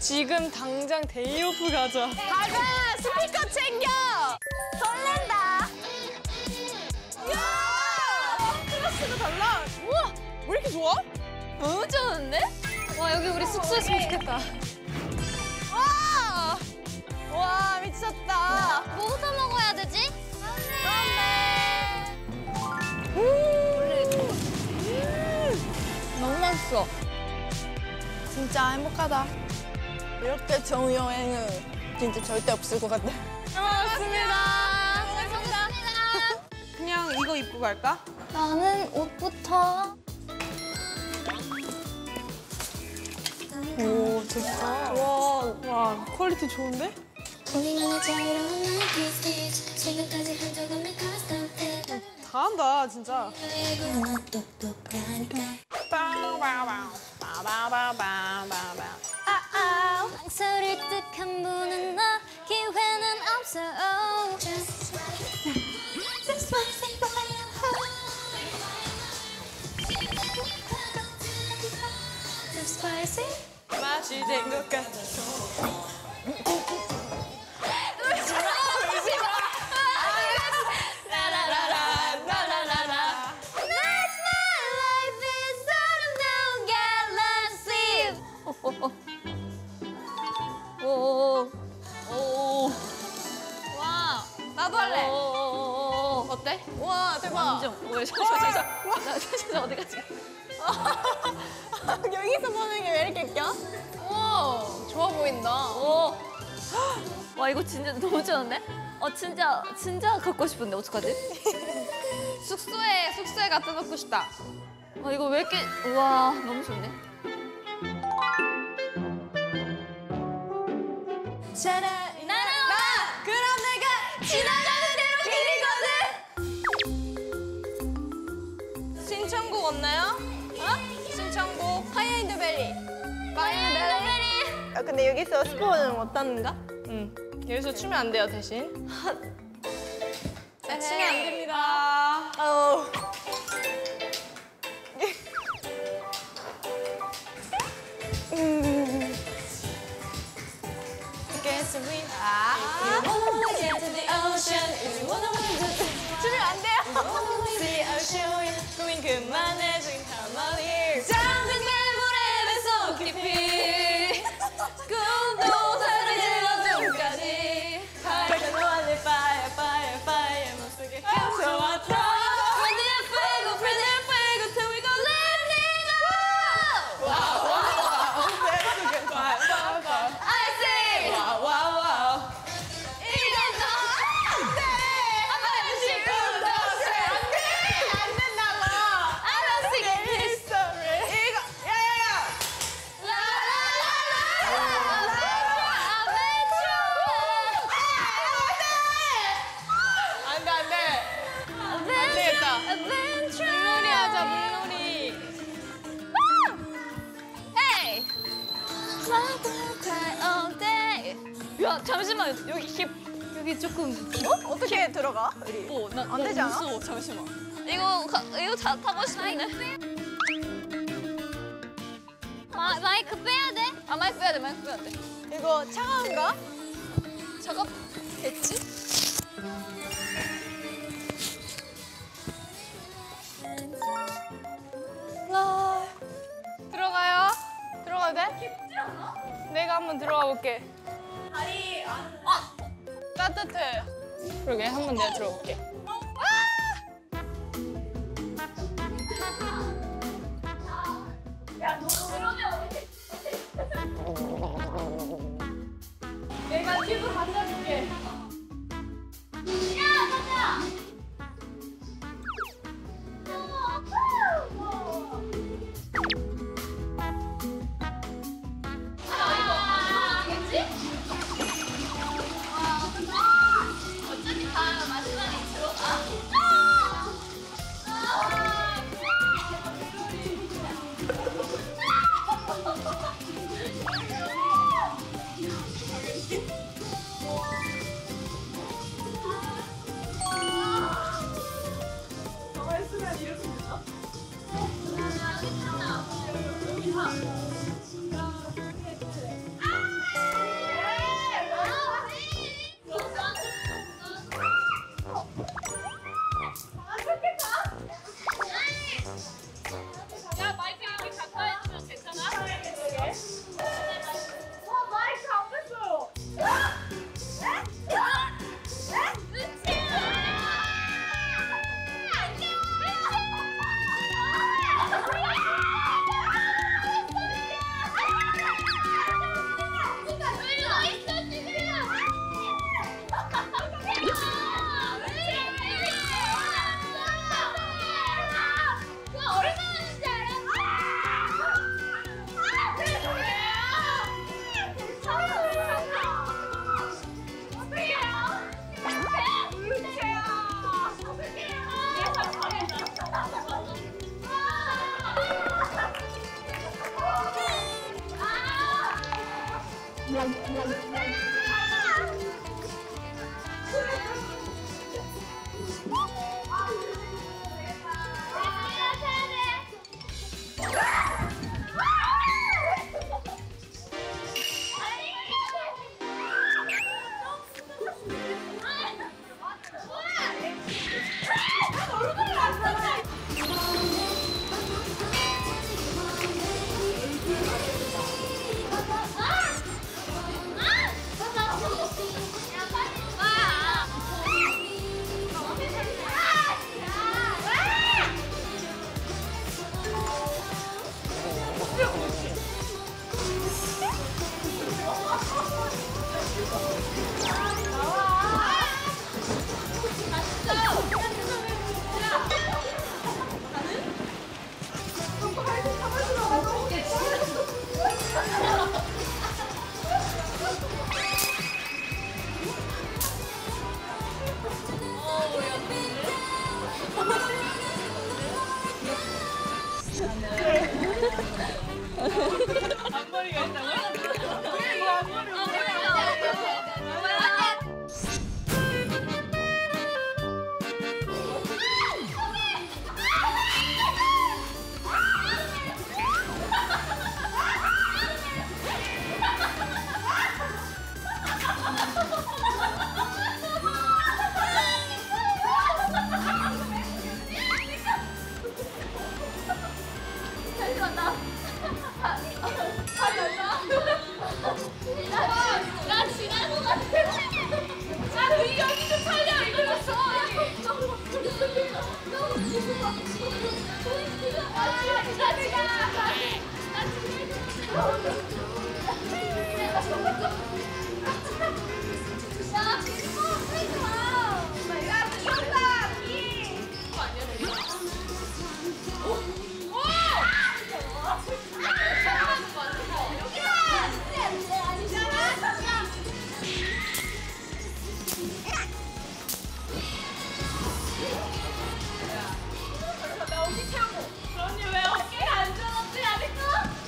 지금 당장 데이오프 가자. 가자! 스피커 챙겨! 설렌다! 이야! 클래스가 달라. 우와! 왜 이렇게 좋아? 너무 좋은데? 와, 여기 우리 숙소였으면 좋겠다. 와! 와, 미쳤다. 뭐부터 먹어야 되지? 너무 맛있어. 진짜 행복하다. 이렇게 좋은 여행은 진짜 절대 없을 것 같아. 고맙습니다. 고맙습니다. 그냥 이거 입고 갈까? 나는 옷부터. 오, 좋다. 와, 퀄리티 좋은데? 우리만의 자유로운 나이트 스피치 지금까지 한 적 없는 커스텀 fit 다 한다, 진짜. 알고 난 똑똑하니까 망설일 듯한 분은 너 기회는 없어. Just one thing for your heart So spicy 맛이 된 것 같아. 와, 나도 할래. 어때? 와, 대박. 완전. 왜 나 진짜 어디 가지? 여기서 보는 게 왜 이렇게 껴? 오, 좋아 보인다. 오. 와, 이거 진짜 너무 좋은데? 진짜 갖고 싶은데 어떡하지? 숙소에 갖다 놓고 싶다. 이거 왜 이렇게 우와, 너무 좋네. 차라리 나는 그럼 내가 지나가는 대로 길 거든. 신청곡 없나요? 신청곡 파이어 인더 벨리. 파이어베리. 근데 여기서 스포는 못 하는가? 응. 여기서 추면 안 돼요, 대신. 네. 추면 안 됩니다. 어우. Guess we 주면 안 돼요? see, I'll show you. 고민 그만해, 지금 come out here. 잠든 매물의 뱃속 깊이 꿈도 사라지는 눈까지 밝은 원의 fire, fire, fire. 맘속에 감춰왔다. Pretty fuego till we go let it go. I say 와우, 와우. 이건 너 안돼. 한번 지금도 안 된다고. I don't think this. 이거 야야야. 안 돼, 안 돼. 안 되겠다. 물놀이 하자, 물놀이. Hey! cry all day. 야, 잠시만. 여기 조금 어떻게 들어가? 우리. 안 되지 않아? 무서워, 잠시만. 이거 타고 싶은데. 마이크 빼야 돼? 마이크 빼야 돼. 이거 차가운가? 차갑겠지? 들어가요. 들어가도 돼? 깊지 않아? 내가 한번 들어가 볼게. 다리 안... 따뜻해. 그러게, 한번 내가 들어볼게. 내가 튜브 갖다 줄게. 야, 가자! 어차피 다 마지막에 들어. 앞머리가 있다고? 나 지날 것 같아. 나 여기 좀 살려. 이거 줬어. 언니 왜 어깨가 안 좋았지 아직도?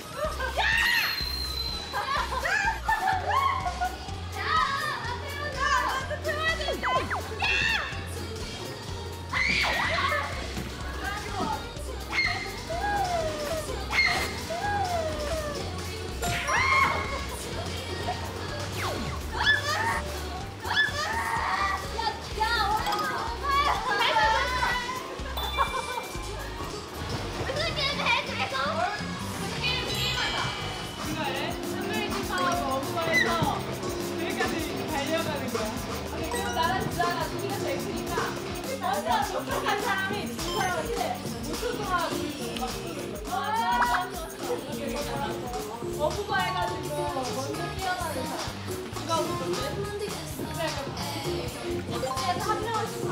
이거를 스물지 파하고 어부에서 여기까지 달려가는 거야. 근데 그리고 나랑 지아가 둘이가 제일 크니까 먼저 도착한 사람이 두 사람한테 우승동하고 어부가 해가지고 먼저 뛰어가는 사람. 누가 우승인데? 그래서 한 명씩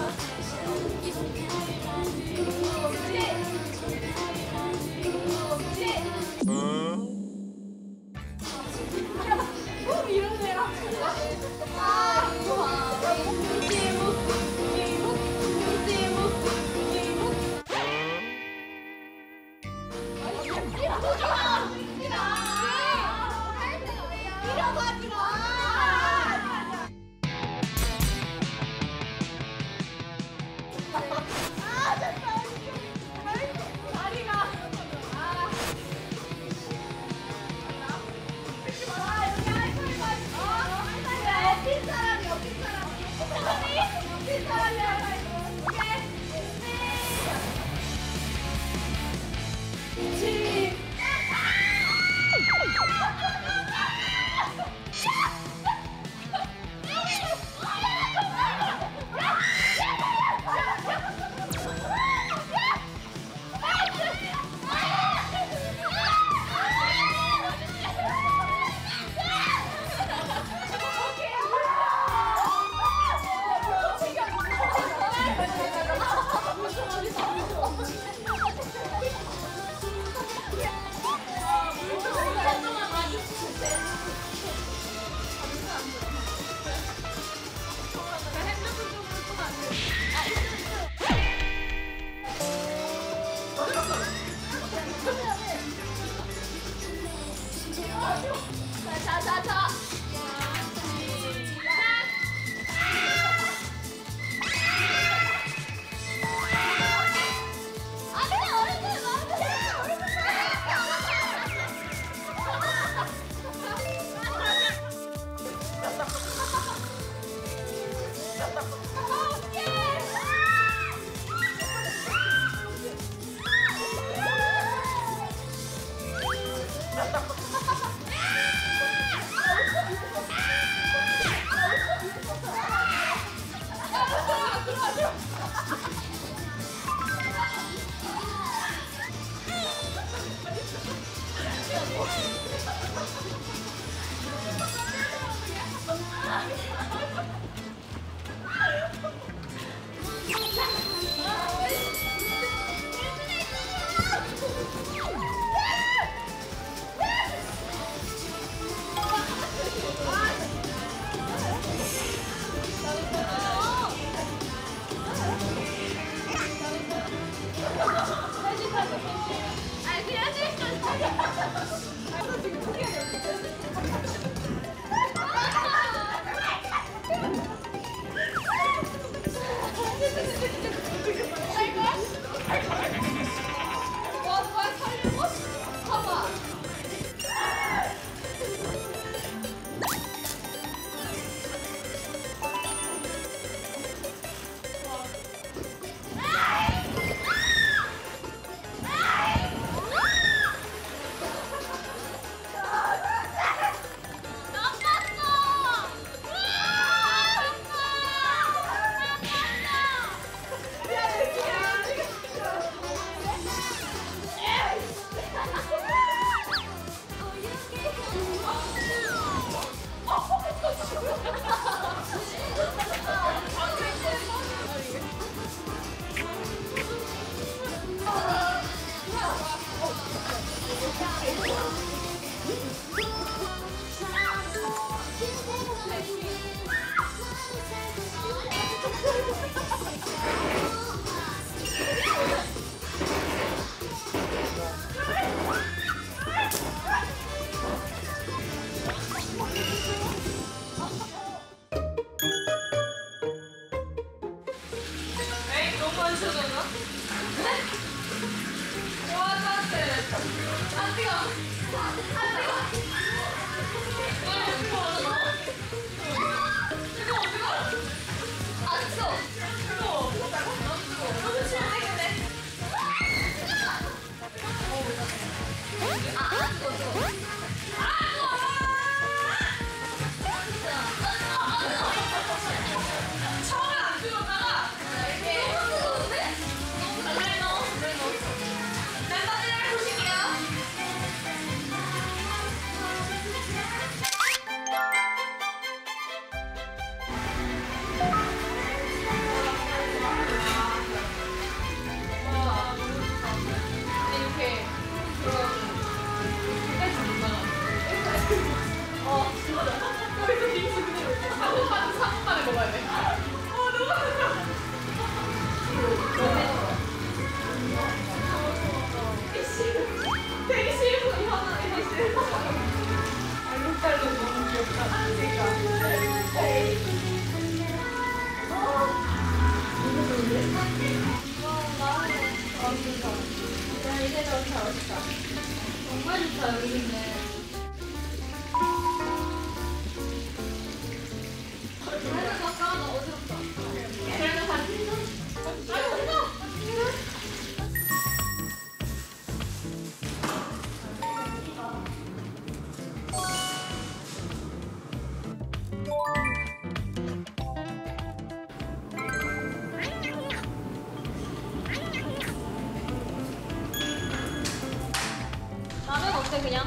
와, 뭐야, 살려고? 봐봐. 에이, 너무 안 쳐졌나? 와, 따뜻해. 안 뜨거. 안 뜨거. 왜 뜨거워? 뜨거워. 안 써. 뜨거워. 너무 싫은데? 처음에 안 뜨거웠다가 이렇게 뜨거운데? 너무 잘 넣어. 멤버들 보실게요. 이렇게 들어가고 끝까지 못 나가. 진짜. 여기서 빙수 그대로 3분 만에 먹어야 돼. 너무 맛있어. 되게 싫어. 이거는 되게 싫어. 알록달록 너무 귀엽다. 그러니까. 이제 좀 잘했다. 정말 좋다, 여기는. 그래도 가까워도 어지럽다. 그래도 같이 라면 어때, 그냥?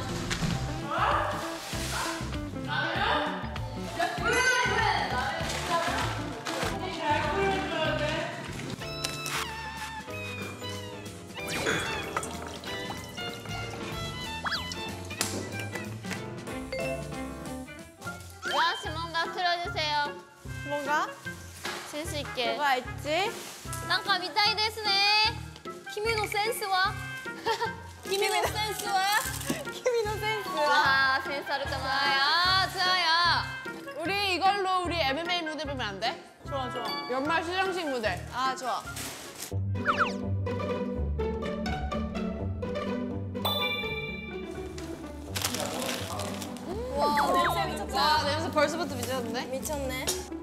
유아씨 뭔가 틀어주세요. 뭔가? 센스 있게. 뭐가 있지? なんか見たいですね。君のセンスは？君のセンスは？ 키미노 센스. 와, 센스あるかな。아, 좋아요. 우리 이걸로 우리 MMA 무대 보면 안 돼? 좋아, 좋아. 연말 시상식 무대. 아, 좋아. 와, 냄새 미쳤다. 와, 냄새 벌써부터 미쳤는데? 미쳤네.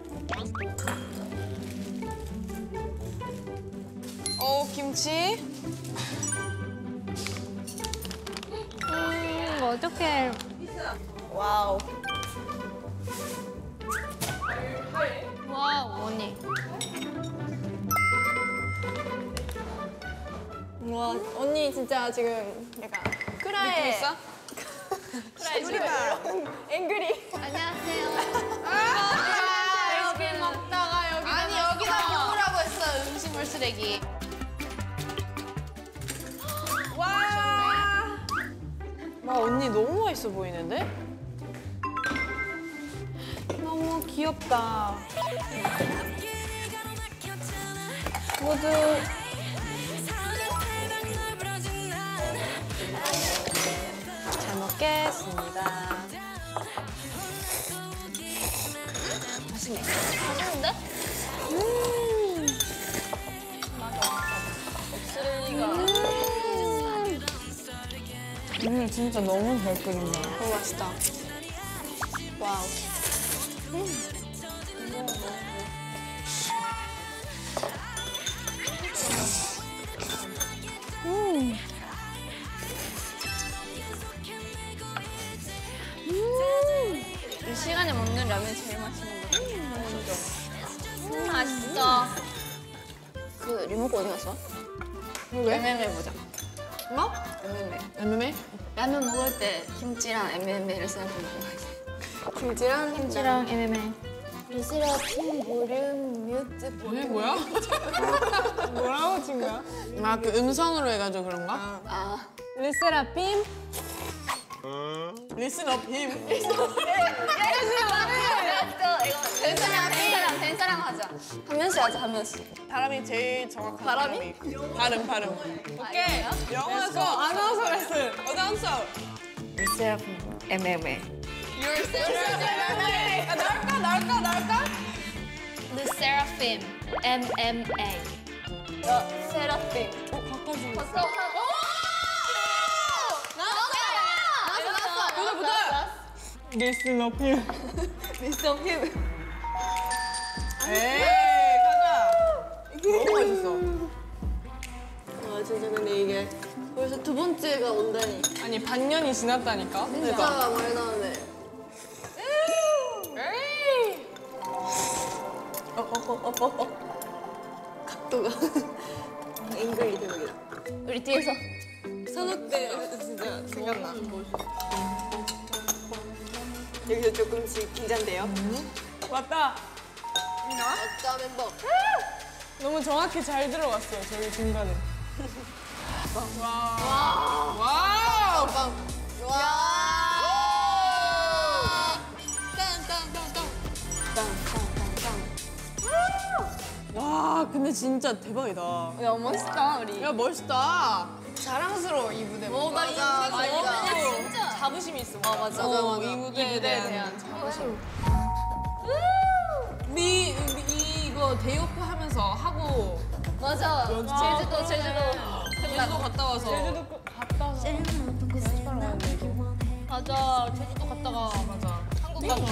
김치. 어떡해. 와우. 와, 언니. 와, 언니 진짜 지금 약간 크라에 느낌 있어? 크라에 우리가 앵그리. 안녕하세요. 여기 먹다가 여기 아니 여기다 먹으라고 했어 음식물 쓰레기. 와. 와 언니 너무 맛있어 보이는데? 너무 귀엽다. 모두 잘 먹겠습니다. 맛있네. 맛있는데? 쓰레기 진짜 너무 잘 끓인다. 너무 맛있다. 와우. 이 시간에 먹는 라면이 제일 맛있는 거 같아. 맛있어. 그 리모컨 어디 갔어? 왜? MMA 보자. 뭐? MMA. MMA? 라면 먹을 때 김치랑 MMA를 생각해보는 거지. 김치랑 MMA. 루시라핌 보름 뮤트 이게 뭐야? 뭐라고 친구야? 아, 그 음성으로 해가지고 그런가? 아. 리세라핌? 리스너핌? 된 사람 하자. 한 명씩 하자, 한 명씩. 바람이 제일 정확한 바람이? 발음. 오케이. 영어에서 아나운서 레슨. 어나운서. 리세라핌 MMA. 나올까? The Seraphim MMA. 세라핌. 가까이. 봤어? 나왔어. 리스너핌. 리스너핌. 에이, 가자. 너무 맛있어. 와, 진짜 근데 이게 벌써 두 번째가 온다니. 아니, 반년이 지났다니까? 진짜 많이 나오네. 각도가 앵글이 대박이다. 우리 뒤에서. 산업대 진짜 생각나. 여기서 조금씩 긴장돼요. 맞다. 아까 멤버. 너무 정확히 잘 들어갔어요, 저기 중간에. 와. 와. 와, 근데 진짜 대박이다. 야, 멋있다, 우리. 야, 멋있다. 자랑스러워, 이 무대. 나 이 무대 너무 진짜. 자부심이 있어. 맞아. 이 무대에 대한 자부심. 이거 대요표 하면서 하고 맞아. 제주도. 제주도 갔다 와서. 맞아. 제주도 갔다가 맞아. 한국 가서.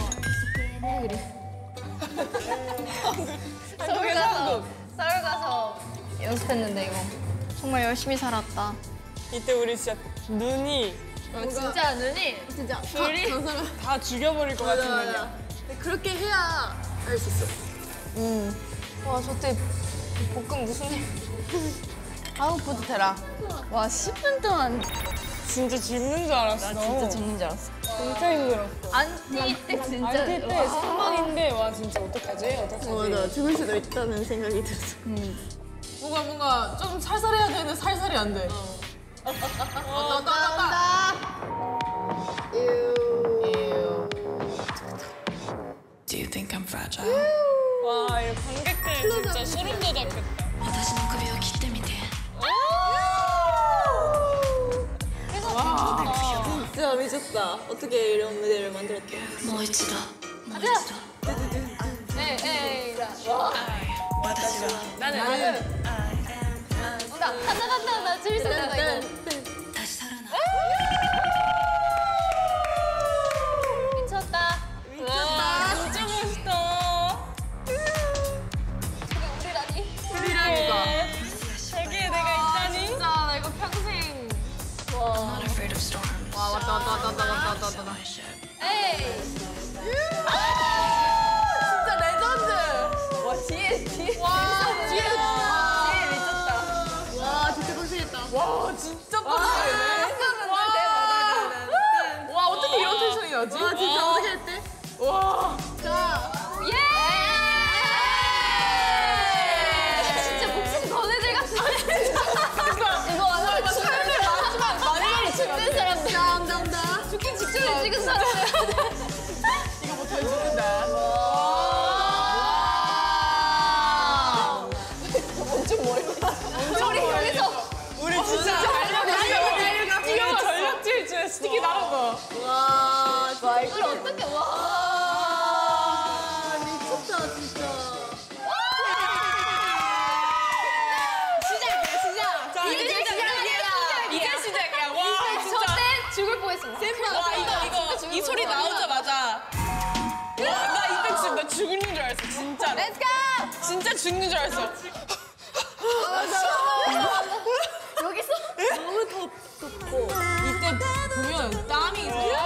서울 가서 연습했는데 이거 정말 열심히 살았다. 이때 우리 진짜 눈이 진짜 눈이 진짜. 둘이 다 죽여버릴 것 같은 눈이야. 그렇게 해야 할 수 있어. 와 저때 볶음 무슨 일? 아우, 뿌듯해라. 와 10분 동안 진짜 죽는 줄 알았어. 진짜 죽는 줄 알았어. 진짜 힘들었어. 안티 때 진짜 안티 때 3번인데 와 진짜 어떡하지? 맞아. 죽을 수도 있다는 생각이 들었어. 뭔가 좀 살살해야 되는데 살살이 안 돼. 나온다. Do you think I'm fragile? 와, 이 관객들 진짜 소름 돋았겠다. 私の首を切ってみて 진짜 미쳤다. 어떻게 이런 무대를 만들었대? もう一度 에이 私は 나는 간다 나 재밌었다 이거. 立ち去らない 미쳤다. 진짜 멋있다. 우리라니. 우리라니까. 저기에 내가 있다니? 진짜 나 이거 평생. Not afraid of storms 왔다. my ship 에이. 진짜 레전드. 와, 뒤에. 뒤에 미쳤다. 와, 진짜 고생했다. 와, 진짜 빡세네. 와, 어떻게 이런 텐션이 나지? 와, 진짜 어떻게 했대? 와. 예! 진짜 목숨 건 애들 같아. 이거 완전 삶의 마지막 마지막에 죽는 사람들. 감사합니다. 죽기 직전에 찍은 사람들. 이거 못해 죽는다. 우리 여기서 우리 진짜 달려가. 이거 전력 질주에 스티키 나온 거. 와, 이걸 어떻게 와? 미쳤다, 진짜. 자, 이제 시작이야. 이제 시작이야. 와, 진짜. 와 이거 이 소리 나오자마자 와 나 이때 지금 나 죽는 줄 알았어 진짜. Let's go! 진짜 죽는 줄 알았어. 여기서? 너무 덥고 이때 보면 땀이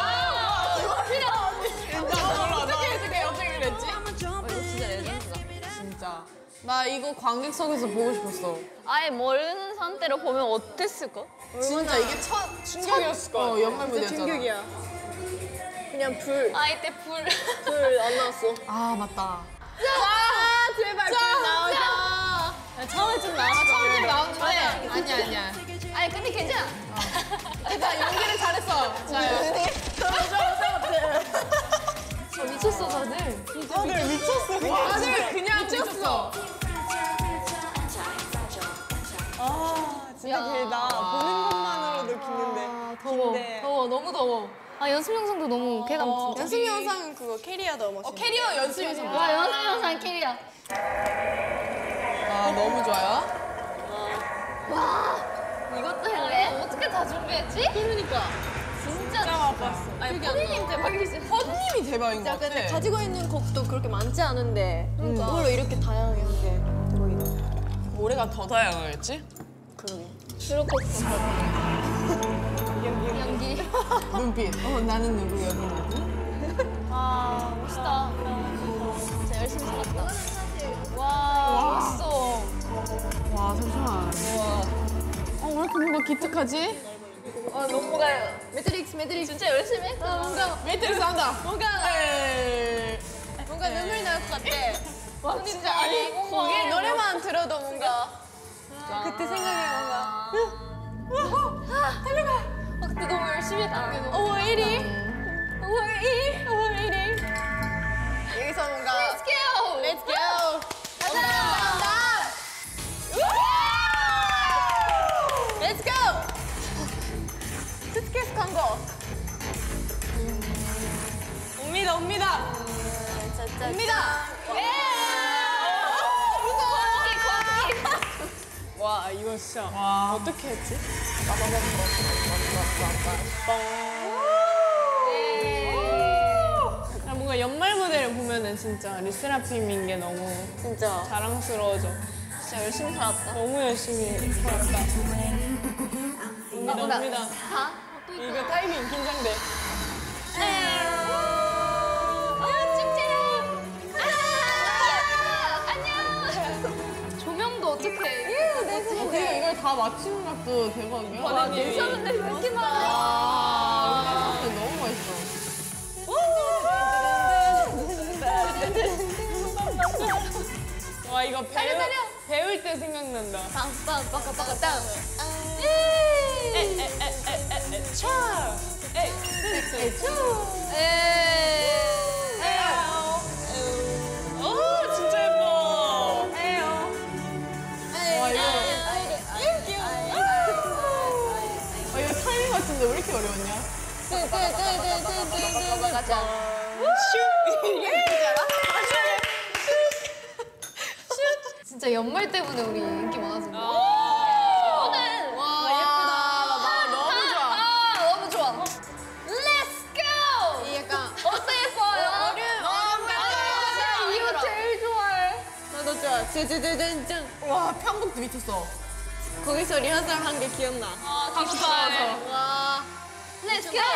어떻게 그랬지? 이거 진짜 레전드다. 진짜 나 이거 관객석에서 보고 싶었어. 아예 모르는 상태로 보면 어땠을까? 진짜 이게 첫 충격이었을 거야. 연말 무대였잖아. 충격이야. 그냥 불 이때 안 나왔어. 아 맞다. 제발 불 나오자. 처음에 좀 나왔어. 처음에 좀 나왔는데 아니야. 아니 근데 괜찮아. 자 연기를 잘했어. 자 미쳤어 다들. 다들 미쳤어. 다들 그냥 미쳤어. 진짜 길다. 보는 것만으로도 기는데. 더워 너무 더워. 아 연습 영상도 너무 쾌감 진짜. 연습 영상은 그거 캐리어 너무 멋있어. 캐리어 연습 영상. 와 연습 영상 캐리야. 아 너무 좋아요. 와 이것도 할래? 어떻게 다 준비했지? 그러니까 진짜 바빴어. 아니 포디님 대박이지. 허님이 대박인 것 같아. 근데 가지고 있는 곡도 그렇게 많지 않은데 그걸로 이렇게 다양하게 한 게 대박이다. 올해가 더 다양하겠지? 그러게. 연기. 눈빛. 나는 누구 여기 누구? 아 멋있다. 진짜 열심히 살았다. 와 멋있어. 와 잠시만. 왜 이렇게 뭔가 기특하지? 뭔가 매트릭스 진짜 열심히 했다. 뭔가 매트릭스 한다. 뭔가 눈물 날 것 같아. 와 진짜 아니 거기 노래만 들어도 뭔가 그때 생각이 뭔가 달려가. 그때 너무 열심히 했다. 5월 1일 5월 1일 여기서 뭔가 Let's go. Let's go 간다 Let's go 스케스 광고 옵니다. 옵니다 와 이거 진짜 와. 어떻게 했지? 뭔가 연말 무대를 보면은 진짜 리스라핌인 게 너무 진짜 자랑스러워져. 진짜 열심히 살았다. 너무 열심히 살았다. 옵니다. 다? 이거 타이밍 긴장돼. 안녕. 조명도 어떻게? 이걸 다 맞추는 것도 대박이야. 와 괜찮은데 왜 이렇게 많아? 아, 너무 맛있어. 와 이거 배울 때 생각난다. 빵빵빵빵빵 땅. 차. 오 진짜 예뻐. 와 이거 타이밍 같은데 왜 이렇게 어려웠냐? 진짜 연말 때문에 우리 인기 많아서. 와 예쁘다. 나 너무 좋아. 너무 좋아. Let's go. 약간 어때 예뻐요? 이거 제일 좋아해. 나도 좋아. 쯔쯔쯔쯔쯔. 와 편곡도 미쳤어. 거기서 리허설 한 게 기억나. 하고 싶어서. 와. Let's go.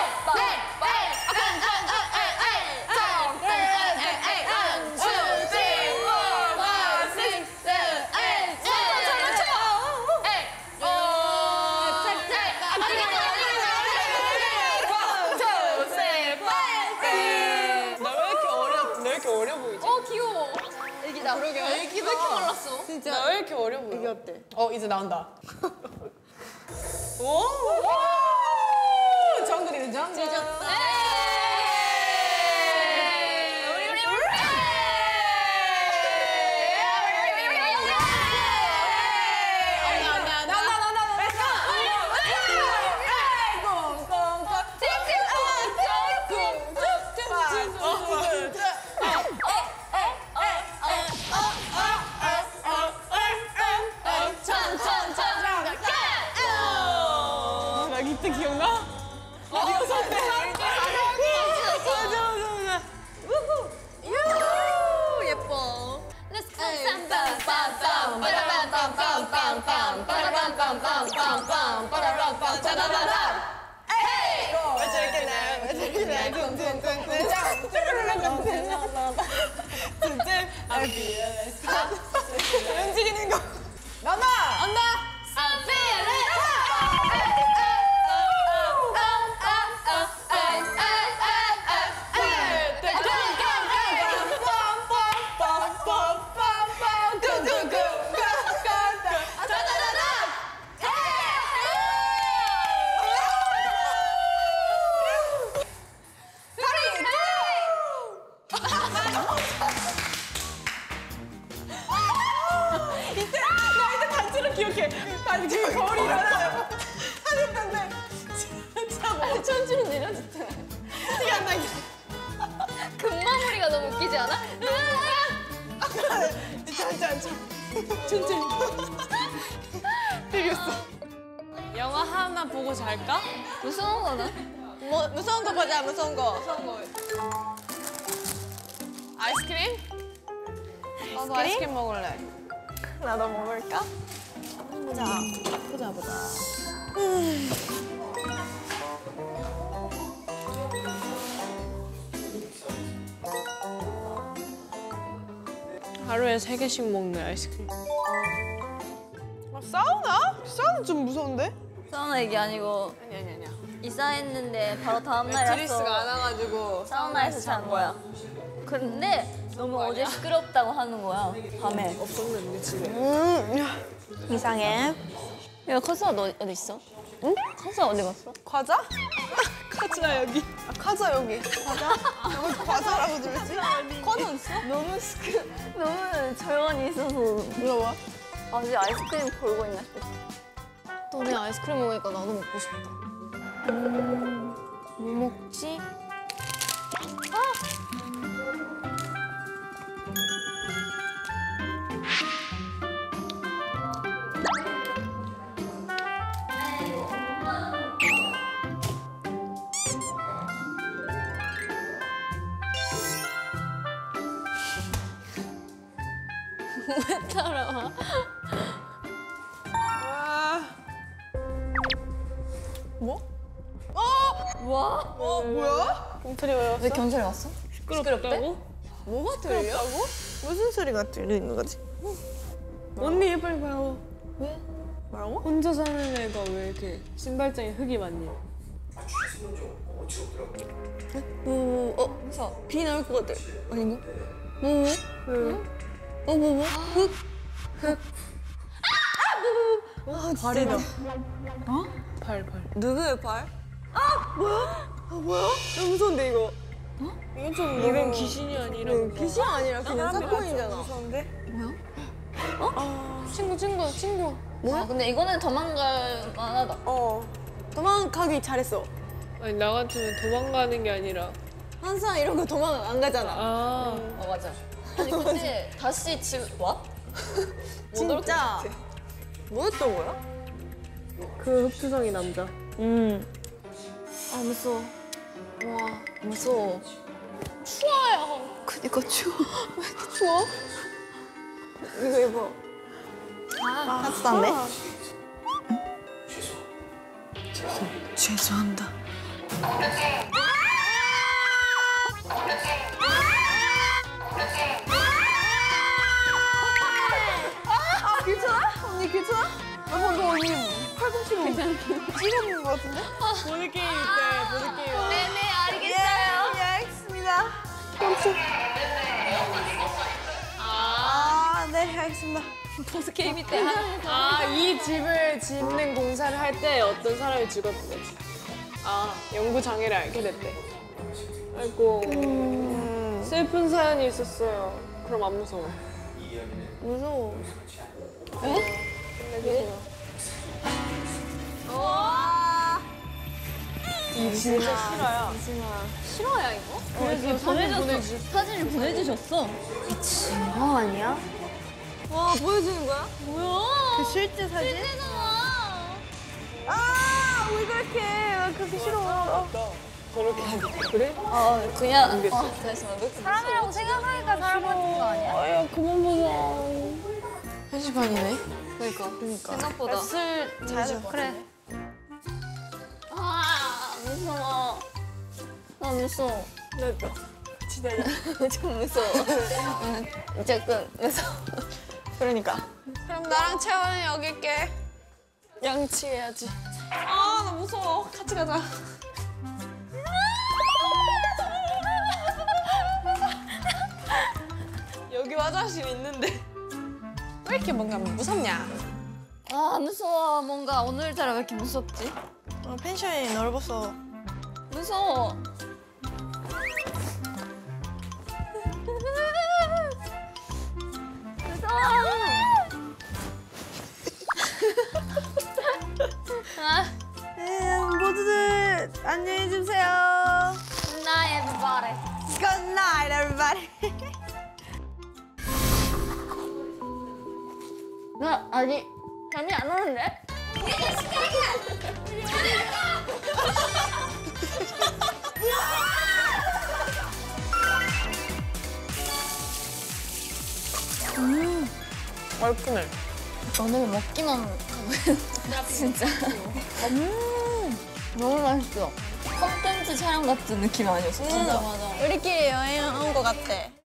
나 왜 이렇게 어려 보이지? 귀여워. 애기다. 그러게. 애기 왜 이렇게 말랐어? 진짜. 나 왜 이렇게 어려 보여? 이게 어때? 이제 나온다. 오! 정글이네 정글. 나 이때 기억나? 이거 선배. 예뻐. Let's go. 빰빰빰빰 빠라빰빰빰빰빰 빠라빰빰빰빰빰 빠라빰빰 짜라라라. 왜 저렇게 나? 왜 저렇게 나? 진짜 움직이는 거. 나나. I'm feeling 기억해. 그 거울이 일어나요. 하겠던데. 진짜 천천히 내려 진짜. 티가 안 나게. 금마무리가 너무 웃기지 않아? 천천히. 되겠어. 영화 하나 보고 잘까? 무서운 거는? 뭐 무서운 거 보자. 무서운 거. 아이스크림? 나도 아이스크림 먹을래. 나도 먹을까? 보자. 하루에 3개씩 먹는 아이스크림. 사우나? 사우나 좀 무서운데? 사우나 얘기 아니고 아니야. 이사했는데 바로 다음 날이었어. 드리스가 안 와가지고. 사우나에서 잔 거야. 근데 너무 어제 시끄럽다고 하는 거야. 밤에. 없었는데 집에. 이상해. 야 커서 너 어디 있어? 응? 커서 어디 갔어? 과자? 과자 여기. 과자 여기. 과자? 여기 과자라고 들었지? 과자 있어? 너무 조용히 있어서 물어봐. 아직 아이스크림 걸고 있나 싶어. 너네 아이스크림 먹으니까 나도 먹고 싶다. 뭐 먹지? 왜 따라와? 뭐? 와? 뭐야? 경찰이 왜 왔어? 왜 경찰이 왔어? 시끄럽다고? 뭐가 들려? 무슨 소리가 들리는 거지? 언니 얘 빨리 봐요. 뭐라고? 혼자 사는 애가 왜 이렇게 신발장에 흙이 많니? 비 나올 것 같아. 아닌가? 발이다. 발. 누구의 발? 뭐야? 너무 무서운데 이거. 이건 좀 이건 귀신이 아니라 귀신 아니라 그냥 사건이잖아. 무서운데? 친구. 뭐야? 근데 이거는 도망갈 만하다. 도망가기 잘했어. 아니 나 같으면 도망가는 게 아니라 항상 이런 거 도망 안 가잖아. 맞아. 아니 근데 다시 집 와? 진짜. 뭐였던 거야? 그 흑투성이 남자. 아 무서워. 와 무서워. 추워요. 그니까 추워. 왜 이렇게 추워? 이거 입어. 따뜻한데? 죄송합니다. 괜찮아? 언니 괜찮아? 방금 언니 팔꿈치로 찌르는 것 같은데? 보드게임 있대, 보드게임. 네네 알겠어요. 예, 알겠습니다. 네, 알겠습니다. 보스 게임 때 이 집을 짓는 공사를 할 때 어떤 사람이 죽었대. 연구 장애를 앓게 됐대. 아이고. 슬픈 사연이 있었어요. 그럼 안 무서워. 무서워. 진짜 싫어요. 싫어요 이거? 그래서 보내줬어. 사진을 보내주셨어. 미친 거 아니야? 와, 보여주는 거야? 뭐야? 그 실제 사진? 실제잖아. 왜 그렇게 그렇게 싫어. 저렇게 하니까. 그래? 그냥 사람이라고 생각하니까 사람 같은 거 아니야? 아야 그만 보자. 1시 반이네. 그러니까. 생각보다. 술 자야 될 것 같아. 그래. 아 무서워. 나 무서워. 나도. 기다려. 좀 무서워. 조금 무서워. 그러니까. 그럼 나랑 채원이 여기 있게. 양치해야지. 아, 나 무서워. 같이 가자. 여기 화장실 있는데. 왜 이렇게 뭔가 무섭냐? 아 무서워. 뭔가 오늘따라 왜 이렇게 무섭지? 펜션이 넓어서. 무서워. 모두들 안녕히 주무세요. Good night, everybody. Good night, everybody. 나 아직 잠이 안 오는데? 얼큰해. 오늘 먹기만 하고 진짜. 너무 맛있어. 콘텐츠 촬영 같은 느낌 아니었어? 진짜. 우리끼리 여행 온 것 같아.